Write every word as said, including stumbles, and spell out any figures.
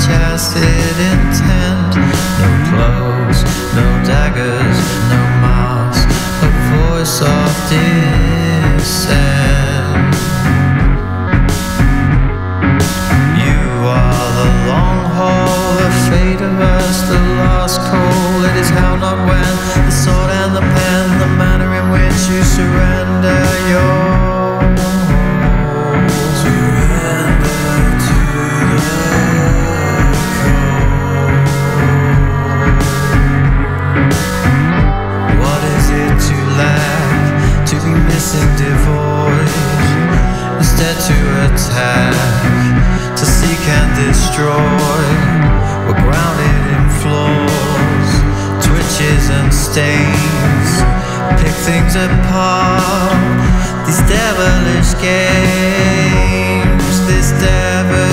acid intent. No clothes, no daggers, no mask, a voice of dissent. You are the long haul, the fate of us, the last call. It is how, not when, the sword and the pen, the manner in which you surrender your instead to attack, to seek and destroy. We're grounded in flaws, twitches and stains. Pick things apart, these devilish games, this devil